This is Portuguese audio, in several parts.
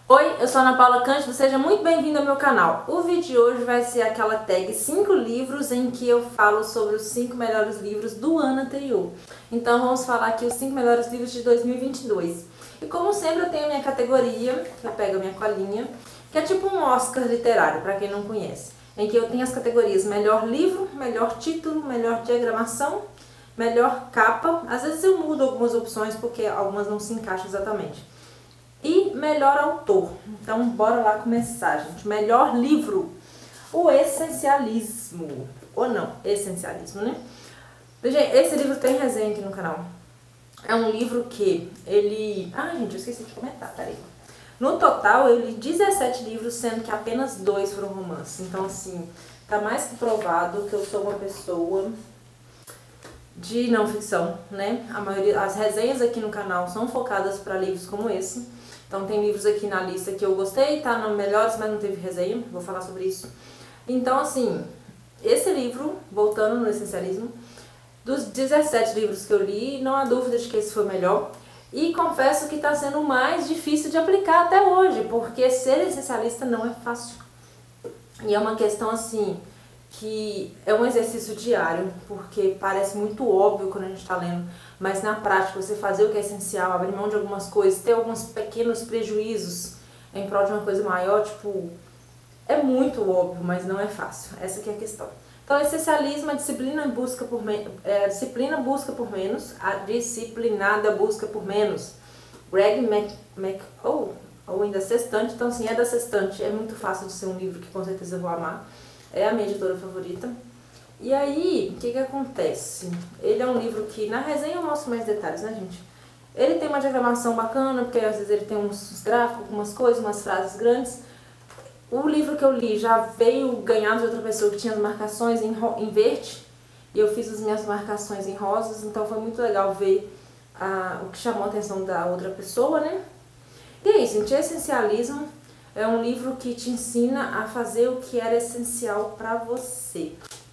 Oi, eu sou Ana Paula Cândido, seja muito bem-vindo ao meu canal. O vídeo de hoje vai ser aquela tag 5 livros em que eu falo sobre os 5 melhores livros do ano anterior. Então vamos falar aqui os 5 melhores livros de 2022. E como sempre eu tenho a minha categoria, que eu pego a minha colinha, que é tipo um Oscar literário, para quem não conhece. Em que eu tenho as categorias melhor livro, melhor título, melhor diagramação, melhor capa. Às vezes eu mudo algumas opções porque algumas não se encaixam exatamente. E melhor autor. Então bora lá começar, gente. Melhor livro, O Essencialismo. Ou não, Essencialismo, né? Gente, esse livro tem resenha aqui no canal. É um livro que ele... gente, eu esqueci de comentar, peraí. No total, eu li 17 livros, sendo que apenas 2 foram romances. Então, assim, tá mais que provado que eu sou uma pessoa de não ficção, né? A maioria, as resenhas aqui no canal são focadas para livros como esse. Então tem livros aqui na lista que eu gostei, tá no melhores, mas não teve resenha, vou falar sobre isso. Então assim, esse livro, voltando no essencialismo, dos 17 livros que eu li, não há dúvida de que esse foi o melhor. E confesso que está sendo o mais difícil de aplicar até hoje, porque ser essencialista não é fácil. E é uma questão assim, que é um exercício diário, porque parece muito óbvio quando a gente está lendo, mas na prática você fazer o que é essencial, abrir mão de algumas coisas, ter alguns pequenos prejuízos em prol de uma coisa maior, tipo, é muito óbvio, mas não é fácil. Essa que é a questão. Então, essencialismo, a disciplina busca por disciplina busca por menos, a disciplinada busca por menos. Greg ou ainda Sextante, então assim, é da Sextante, é muito fácil de ser um livro que com certeza eu vou amar. É a minha editora favorita. E aí, o que acontece? Ele é um livro que, na resenha eu mostro mais detalhes, né, gente? Ele tem uma diagramação bacana, porque às vezes ele tem uns gráficos, algumas coisas, umas frases grandes. O livro que eu li já veio ganhado de outra pessoa que tinha as marcações em verde. E eu fiz as minhas marcações em rosas, então foi muito legal ver o que chamou a atenção da outra pessoa, né? E é isso, gente, essencialismo. É um livro que te ensina a fazer o que era essencial pra você.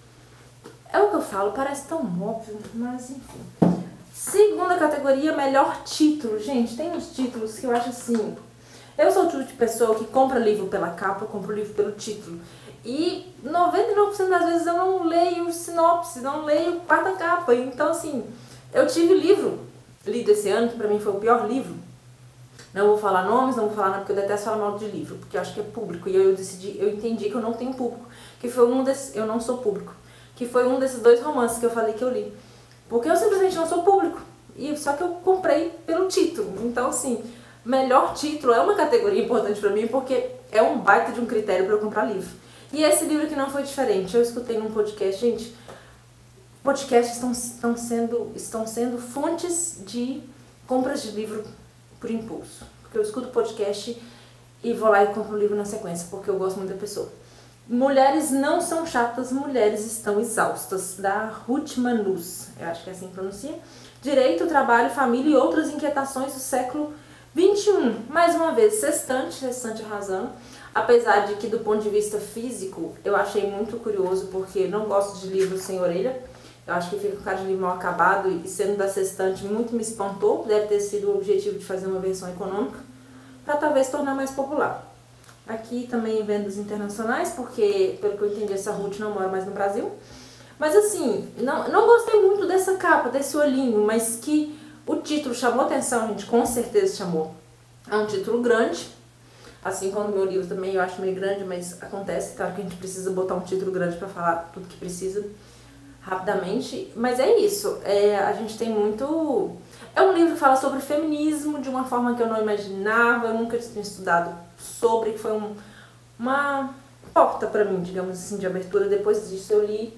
É o que eu falo, parece tão óbvio, mas enfim. Segunda categoria, melhor título. Gente, tem uns títulos que eu acho assim... Eu sou o tipo de pessoa que compra livro pela capa, compra o livro pelo título. E 99% das vezes eu não leio sinopse, não leio quarta capa. Então assim, eu tive livro lido esse ano, que pra mim foi o pior livro. Não vou falar nomes, não vou falar nada, porque eu detesto falar mal de livro, porque eu acho que é público. E eu entendi que eu não tenho público, que foi eu não sou público, que foi um desses 2 romances que eu falei que eu li. Porque eu simplesmente não sou público, só que eu comprei pelo título. Então assim, melhor título é uma categoria importante pra mim, porque é um baita de um critério pra eu comprar livro. E esse livro aqui não foi diferente. Eu escutei num podcast, gente, podcasts estão sendo fontes de compras de livro por impulso. Porque eu escuto podcast e vou lá e compro o livro na sequência, porque eu gosto muito da pessoa. Mulheres não são chatas, mulheres estão exaustas, da Ruth Manus, eu acho que é assim que pronuncia. Direito, trabalho, família e outras inquietações do século XXI. Mais uma vez, Sextante arrasando. Apesar de que do ponto de vista físico, eu achei muito curioso, porque não gosto de livros sem orelha. Eu acho que fica com cara de livro mal acabado e sendo da Sextante muito me espantou. Deve ter sido o objetivo de fazer uma versão econômica para talvez tornar mais popular. Aqui também em vendas internacionais, porque pelo que eu entendi essa Ruth não mora mais no Brasil. Mas assim, não gostei muito dessa capa, desse olhinho, mas que o título chamou atenção, gente, com certeza chamou. É um título grande, assim como o meu livro também eu acho meio grande, mas acontece, claro que a gente precisa botar um título grande para falar tudo que precisa rapidamente, mas é isso, a gente tem muito... É um livro que fala sobre feminismo de uma forma que eu não imaginava, eu nunca tinha estudado sobre, que foi uma porta pra mim, digamos assim, de abertura. Depois disso eu li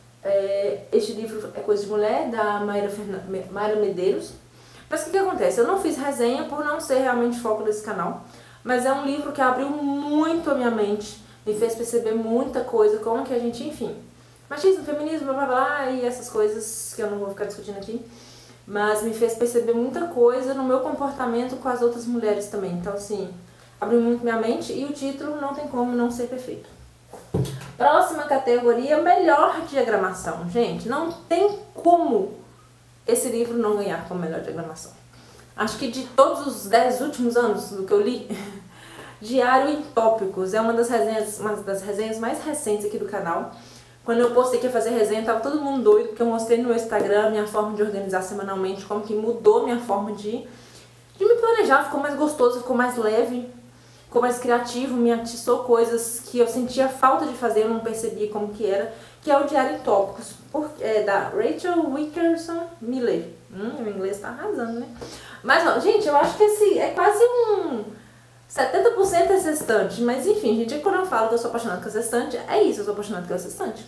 este livro, É Coisa de Mulher, da Mayra Medeiros. Mas o que acontece? Eu não fiz resenha por não ser realmente foco desse canal, mas é um livro que abriu muito a minha mente, me fez perceber muita coisa, como que a gente, enfim... Machismo, feminismo, blá blá blá, e essas coisas que eu não vou ficar discutindo aqui. Mas me fez perceber muita coisa no meu comportamento com as outras mulheres também. Então assim, abriu muito minha mente e o título não tem como não ser perfeito. Próxima categoria, melhor diagramação. Gente, não tem como esse livro não ganhar como melhor diagramação. Acho que de todos os 10 últimos anos do que eu li, Diário em Tópicos. É uma das resenhas mais recentes aqui do canal. Quando eu postei que ia fazer resenha, tava todo mundo doido, porque eu mostrei no meu Instagram minha forma de organizar semanalmente, como que mudou minha forma de me planejar, ficou mais gostoso, ficou mais leve, ficou mais criativo, me atiçou coisas que eu sentia falta de fazer, eu não percebia como que era, que é o Diário em Tópicos, da Rachel Wickerson Miller. O inglês tá arrasando, né? Mas, ó, gente, eu acho que esse é quase um 70% é sextante, mas enfim, gente, quando eu falo que eu sou apaixonada com a sextante, é isso, eu sou apaixonada com a sextante.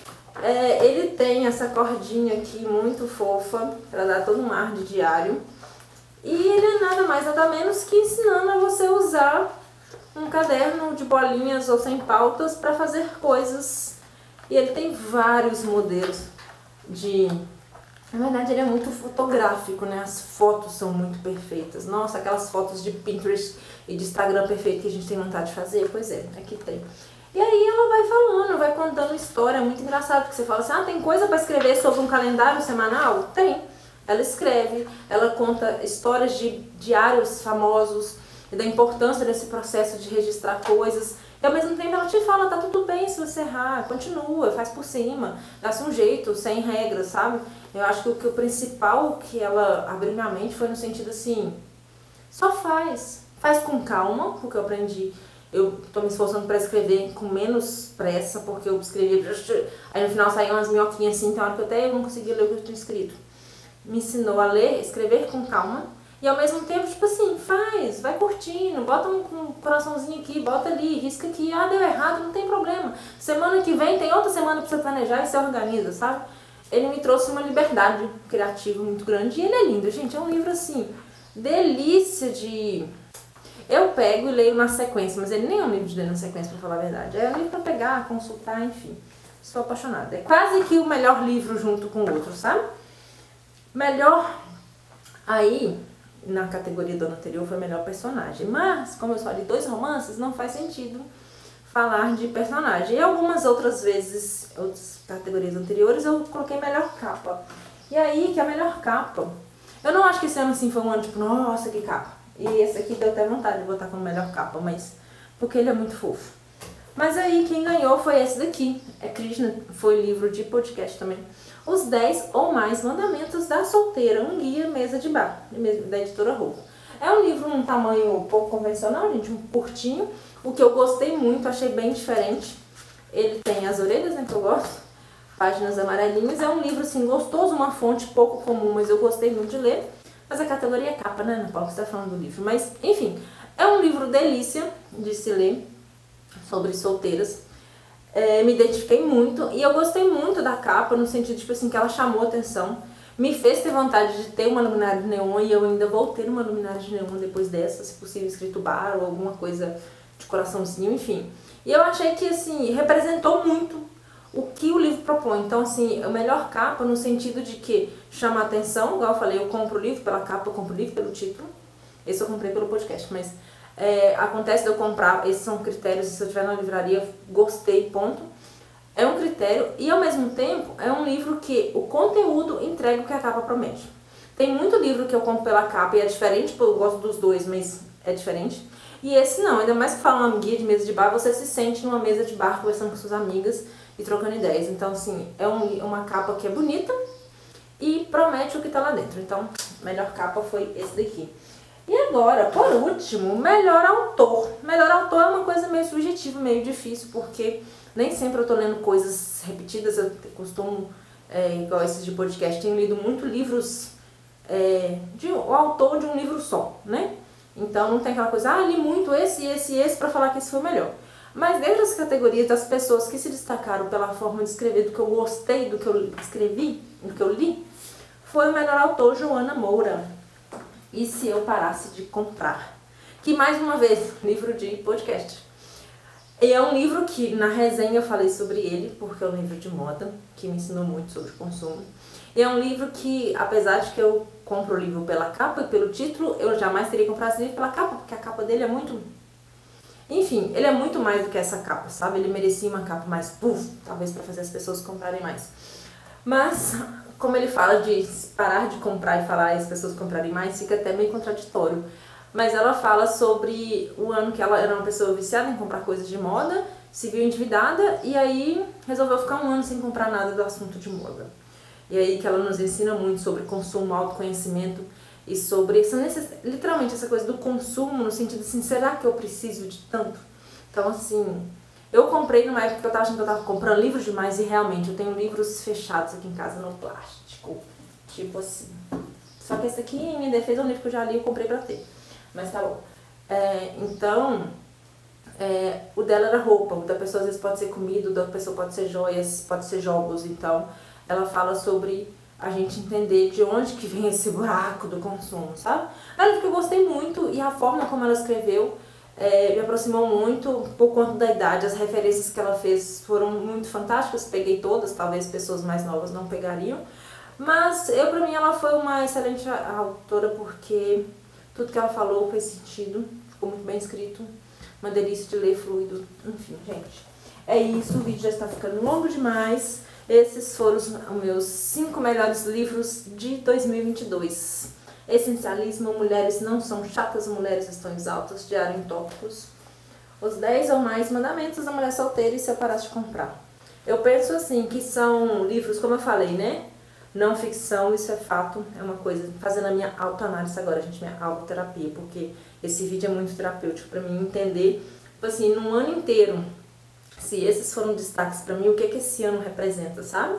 Ele tem essa cordinha aqui muito fofa, pra dar todo um ar de diário. E ele é nada mais, nada menos que ensinando a você usar um caderno de bolinhas ou sem pautas pra fazer coisas. E ele tem vários modelos de... Na verdade, ele é muito fotográfico, né? As fotos são muito perfeitas. Nossa, aquelas fotos de Pinterest e de Instagram perfeito que a gente tem vontade de fazer. Pois é, aqui tem. E aí ela vai falando, vai contando história. É muito engraçado, porque você fala assim, tem coisa para escrever sobre um calendário semanal? Tem. Ela escreve, ela conta histórias de diários famosos e da importância desse processo de registrar coisas. E ao mesmo tempo ela te fala, tá tudo bem se você errar, continua, faz por cima, dá-se um jeito, sem regras, sabe? Eu acho que o principal que ela abriu minha mente foi no sentido assim, só faz com calma, porque eu aprendi, eu tô me esforçando para escrever com menos pressa, porque eu escrevi, aí no final saíam umas minhoquinhas assim, tem hora que eu não conseguia ler o que eu tinha escrito. Me ensinou a ler, escrever com calma, e ao mesmo tempo, tipo assim, vai curtindo, bota um coraçãozinho aqui, bota ali, risca aqui, deu errado, não tem problema. Semana que vem tem outra semana pra você planejar e você organiza, sabe? Ele me trouxe uma liberdade criativa muito grande e ele é lindo, gente, é um livro assim, delícia de... Eu pego e leio na sequência, mas ele nem é um livro de ler na sequência, pra falar a verdade. É um livro pra pegar, consultar, enfim. Sou apaixonada. É quase que o melhor livro junto com o outro, sabe? Melhor... Aí... Na categoria do ano anterior foi melhor personagem, mas como eu só li 2 romances, não faz sentido falar de personagem. E algumas outras vezes, outras categorias anteriores, eu coloquei melhor capa. E aí, que a melhor capa, eu não acho que esse ano assim foi um ano tipo, nossa, que capa. E esse aqui deu até vontade de botar como melhor capa, mas porque ele é muito fofo. Mas aí quem ganhou foi esse daqui, é Krishna, foi livro de podcast também. Os 10 ou mais mandamentos da solteira, um guia mesa de bar, da editora Rolo. É um livro num tamanho pouco convencional, gente, um curtinho. O que eu gostei muito, achei bem diferente. Ele tem as orelhas, né, que eu gosto, páginas amarelinhas. É um livro, assim, gostoso, uma fonte pouco comum, mas eu gostei muito de ler. Mas a categoria é capa, né, Ana Paula, você tá falando do livro. Mas, enfim, é um livro delícia de se ler, sobre solteiras. Me identifiquei muito e eu gostei muito da capa no sentido tipo assim que ela chamou atenção, me fez ter vontade de ter uma luminária de neon e eu ainda vou ter uma luminária de neon depois dessa, se possível escrito bar ou alguma coisa de coraçãozinho, enfim. E eu achei que assim representou muito o que o livro propõe. Então assim, a melhor capa no sentido de que chama atenção, igual eu falei, eu compro o livro pela capa, eu compro o livro pelo título. Esse eu comprei pelo podcast, mas acontece de eu comprar, esses são critérios, se eu estiver na livraria, gostei, ponto. É um critério e ao mesmo tempo é um livro que o conteúdo entrega o que a capa promete. Tem muito livro que eu compro pela capa e é diferente, eu gosto dos dois, mas é diferente. E esse não, ainda mais que fala uma guia de mesa de bar, você se sente numa mesa de bar conversando com suas amigas e trocando ideias. Então assim, é uma capa que é bonita e promete o que tá lá dentro. Então, a melhor capa foi esse daqui. E agora, por último, melhor autor. Melhor autor é uma coisa meio subjetiva, meio difícil, porque nem sempre eu tô lendo coisas repetidas, eu costumo, igual esses de podcast, tenho lido muito livros, o autor de um livro só, né? Então não tem aquela coisa, li muito esse pra falar que esse foi o melhor. Mas dentro das categorias das pessoas que se destacaram pela forma de escrever, do que eu gostei, do que eu escrevi, do que eu li, foi o melhor autor, Joana Moura. E se eu parasse de comprar? Que mais uma vez, livro de podcast. E é um livro que na resenha eu falei sobre ele, porque é um livro de moda, que me ensinou muito sobre consumo. E é um livro que, apesar de que eu compro o livro pela capa e pelo título, eu jamais teria comprado esse livro pela capa, porque a capa dele é muito... Enfim, ele é muito mais do que essa capa, sabe? Ele merecia uma capa mais talvez para fazer as pessoas comprarem mais. Mas... como ele fala de parar de comprar e falar e as pessoas comprarem mais, fica até meio contraditório. mas ela fala sobre o ano que ela era uma pessoa viciada em comprar coisas de moda, se viu endividada e aí resolveu ficar um ano sem comprar nada do assunto de moda. E aí que ela nos ensina muito sobre consumo, autoconhecimento e sobre literalmente essa coisa do consumo, no sentido assim, será que eu preciso de tanto? Então assim, eu comprei numa época que eu tava achando que eu tava comprando livros demais e realmente eu tenho livros fechados aqui em casa no plástico, tipo assim. Só que esse aqui, em minha defesa, é um livro que eu já li e eu comprei pra ter, mas tá bom. O dela era roupa, o da pessoa às vezes pode ser comida, o da pessoa pode ser joias, pode ser jogos, então ela fala sobre a gente entender de onde que vem esse buraco do consumo, sabe? É um livro que eu gostei muito e a forma como ela escreveu me aproximou muito por conta da idade. As referências que ela fez foram muito fantásticas, peguei todas, talvez pessoas mais novas não pegariam, mas pra mim ela foi uma excelente autora porque tudo que ela falou fez sentido, ficou muito bem escrito, uma delícia de ler, fluido, enfim, gente. É isso, o vídeo já está ficando longo demais. Esses foram os meus 5 melhores livros de 2022. Essencialismo, Mulheres Não São Chatas, Mulheres Estão Exaltas, Diário em Tópicos. Os 10 ou mais mandamentos da mulher solteira e se eu parasse de comprar. Eu penso assim, que são livros, como eu falei, né? Não ficção, isso é fato, é uma coisa, fazendo a minha autoanálise agora, gente, minha autoterapia, porque esse vídeo é muito terapêutico pra mim entender, tipo assim, num ano inteiro, se esses foram destaques pra mim, o que esse ano representa, sabe?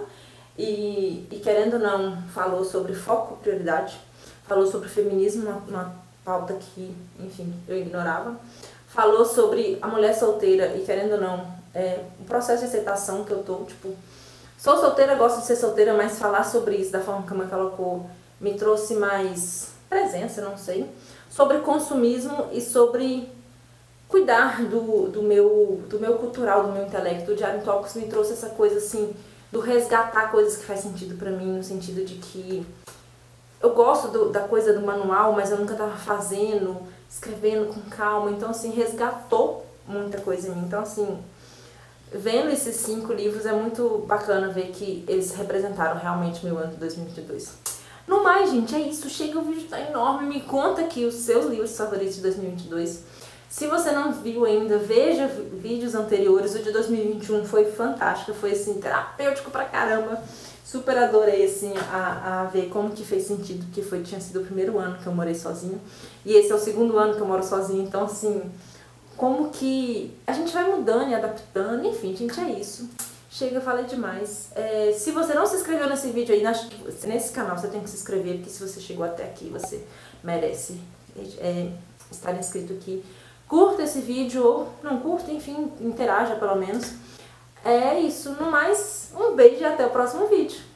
E querendo ou não, falou sobre foco, prioridade, falou sobre feminismo, uma pauta que, enfim, eu ignorava, falou sobre a mulher solteira e querendo ou não, o processo de aceitação que eu tô, tipo, sou solteira, gosto de ser solteira, mas falar sobre isso da forma que a mãe colocou me trouxe mais presença, não sei, sobre consumismo e sobre cuidar do meu cultural, do meu intelecto. O Diário em Tópicos me trouxe essa coisa assim, do resgatar coisas que faz sentido pra mim, no sentido de que eu gosto da coisa do manual, mas eu nunca tava fazendo, escrevendo com calma, então assim, resgatou muita coisa em mim. Então assim, vendo esses 5 livros é muito bacana ver que eles representaram realmente meu ano de 2022. No mais, gente, é isso. Chega, o vídeo tá enorme. Me conta aqui os seus livros favoritos de 2022. Se você não viu ainda, veja vídeos anteriores. O de 2021 foi fantástico, foi assim, terapêutico pra caramba. Super adorei, assim, a ver como que fez sentido, que tinha sido o primeiro ano que eu morei sozinha. E esse é o segundo ano que eu moro sozinha, então assim, como que a gente vai mudando e adaptando, enfim, gente, é isso. Chega, eu falei demais. Se você não se inscreveu nesse vídeo aí, nesse canal, você tem que se inscrever, porque se você chegou até aqui, você merece estar inscrito aqui. Curta esse vídeo, ou não curta, enfim, interaja pelo menos. É isso, no mais, um beijo e até o próximo vídeo.